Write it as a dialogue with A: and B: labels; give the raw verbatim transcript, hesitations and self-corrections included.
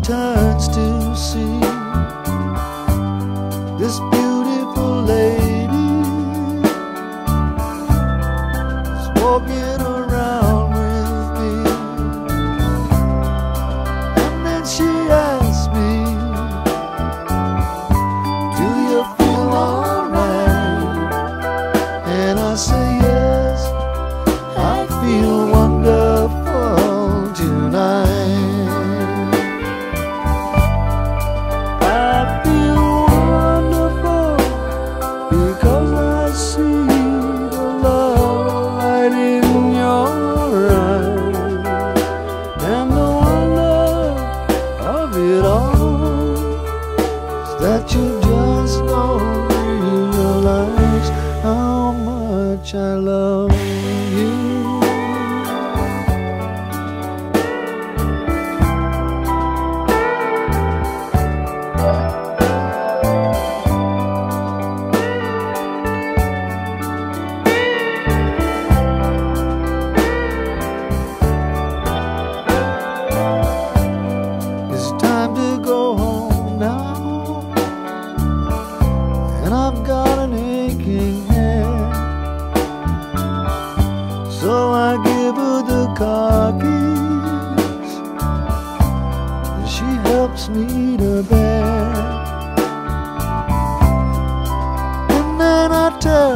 A: turns to see this beautiful lady is walking around with me. And then she asks me, do you feel alright? And I say yes, I feel wonderful tonight. That you just don't realize how much I love you. It's time to go home now, and I've got an aching head, so I give her the car keys, and she helps me to bed. And then I tell